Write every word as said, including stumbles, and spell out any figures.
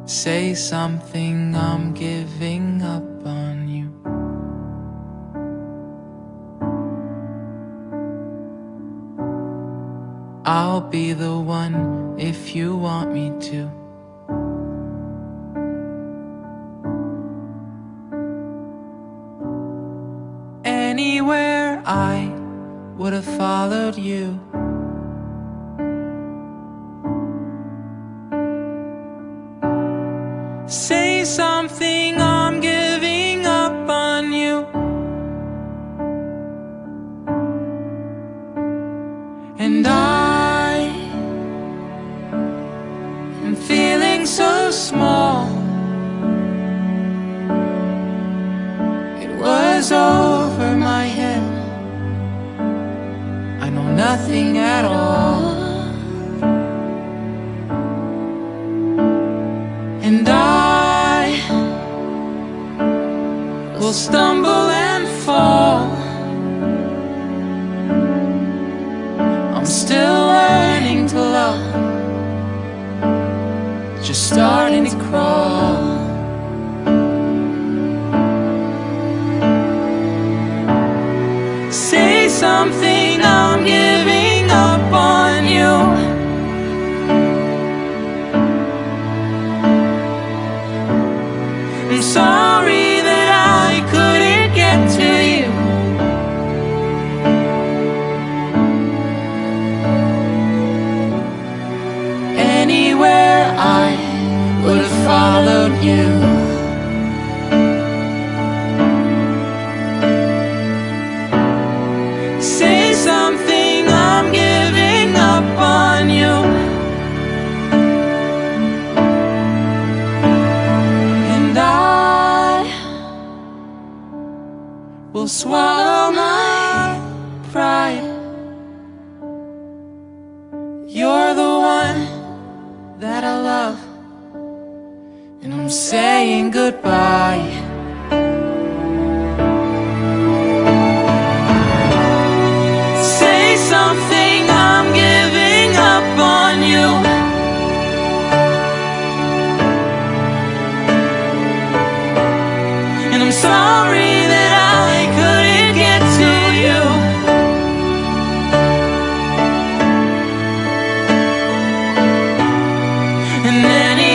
Say something, I'm giving up on you. I'll be the one if you want me to. Anywhere I would have followed you. Say something, I'm giving up on you. And I am feeling so small. It was over my head. I know nothing at all. And I will stumble and fall. I'm still learning to love, just starting to crawl. Say something, I'm giving up on you. I'm sorry that I couldn't get to you. Anywhere I would have followed you. Say something, I'm giving up on you. Will swallow my pride. You're the one that I love, and I'm saying goodbye. Say something, I'm giving up on you. And I'm sorry that I couldn't get to you. And then